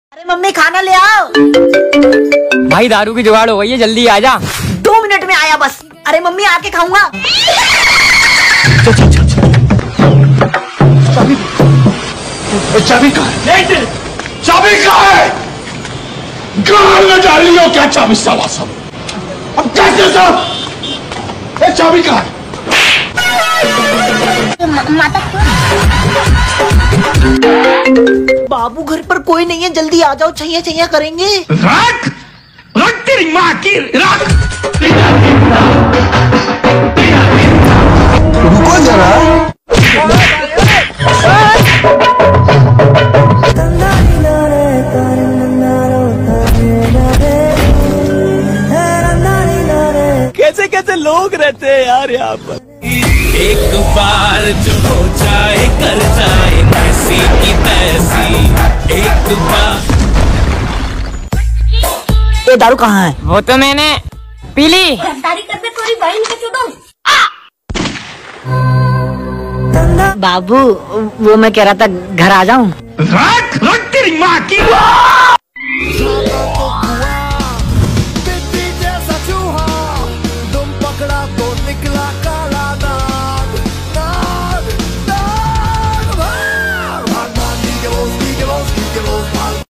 अरे मम्मी खाना ले आओ। भाई दारू की जुगाड़ हो गई है, जल्दी आ जा। 2 मिनट में आया बस। अरे मम्मी आके खाऊंगा। चाबी कहाँ है? चाबी कहाँ है? गाल में डाल लियो क्या चाबी साला सब? अब कैसे सब? चाबी कहाँ है? बाबू घर पर कोई नहीं है, जल्दी आ जाओ, छैया छैया करेंगे। रख रख तेरी माँ की रख। रुको जरा। कैसे कैसे लोग रहते हैं यार यहाँ पर। एक बार जो हो जाए कर जाए ऐसी की तैसी। एक बार ये दारू कहाँ है? वो तो मैंने पी ली। बाबू वो मैं कह रहा था घर आ जाऊं। रख रख तेरी माँ की।